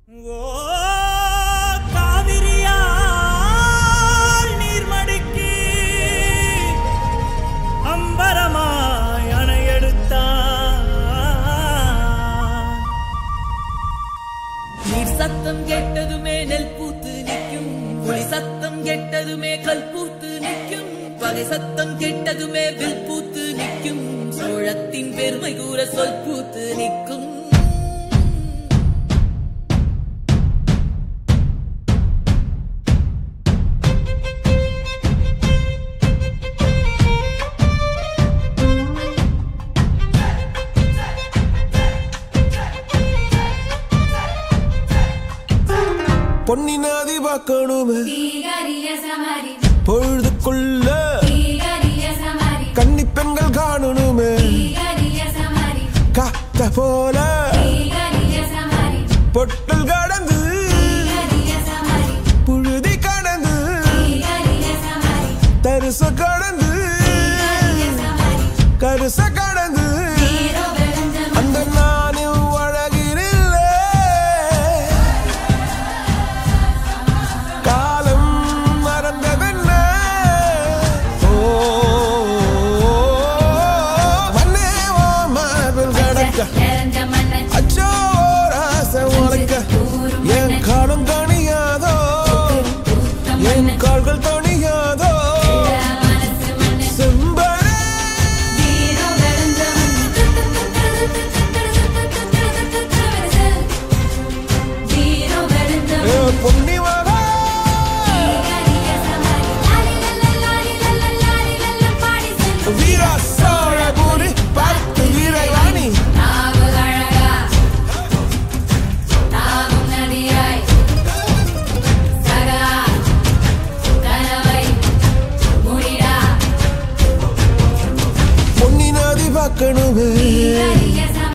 சத்தம் கேட்டதுமே நெல் பூத்து நிற்கும், ஒளி சத்தம் கேட்டதுமே கல் பூத்து நிற்கும், பகை சத்தம் கேட்டதுமே வில் பூத்து நிற்கும், சோழத்தின் பெருமை கூற சொல் பூத்து நிற்கும். பொன்னினாதி பார்க்கணுமே பொழுதுக்குள்ள கன்னி பெண்கள் காணணுமே காத்த போல பொட்டல் கடந்து புழுதி கடந்து தரிச கடந்து கருச கடந்து அந்த நானும் அழகிரில்லை காலம் மறந்ததென்ன வண்ணே ஓ மார்பில் கடக்க அச்சோ ராச உனக்க என் காலம் தணியாதோ என் கால்கள் தணியாதோ பார்க்கணுமே